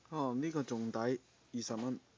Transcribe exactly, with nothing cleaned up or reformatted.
哦，呢個仲抵，二十蚊。